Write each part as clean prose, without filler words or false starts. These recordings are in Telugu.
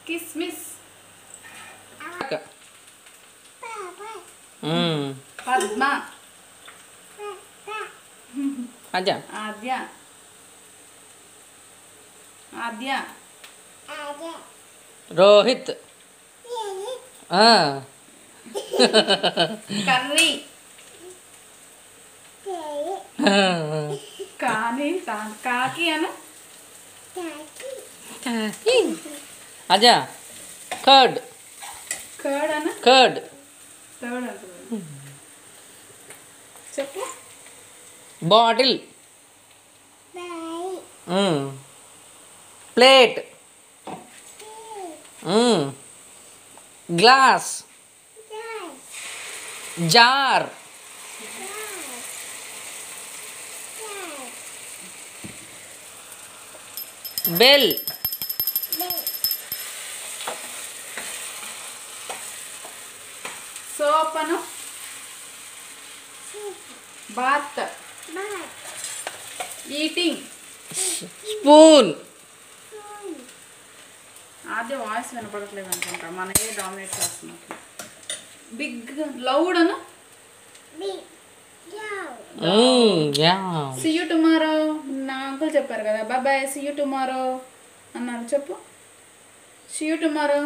కిస్మిస్. పద్మ. ఆద్య. ఆద్య. ఆద్య. రోహిత్. కర్రీ. కానీ కాకి అను. ఆద్య. కర్డ్. కర్డ్ అను. కర్డ్. కర్డ్ అంటుంది. చెప్పు. Bottle. Plate. Glass. Jar. Bell. Soap అను. Bath. Eating. Spoon. Aadya voice వినపడట్లేదు అనుకుంటా, మనకే డామినేట్ చేస్తున్నాం. బిగ్. లౌడ్ అను. See you tomorrow. నా అంకుల్ చెప్పారు కదా, బాయ్ సీ యూ టుమారో అన్నారు. చెప్పు. See you tomorrow.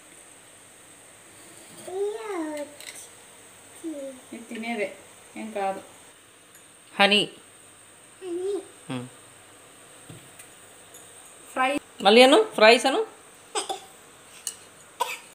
ఇది తినేదే ఏం కాదు. హనీ. ఫ్రై. మళ్ళీ అను. ఫ్రైస్ అను.